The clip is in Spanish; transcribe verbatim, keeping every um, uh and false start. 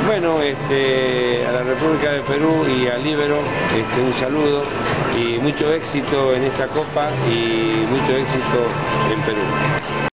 Bueno, este, a la República de Perú y al Líbero, este, un saludo y mucho éxito en esta Copa y mucho éxito en Perú.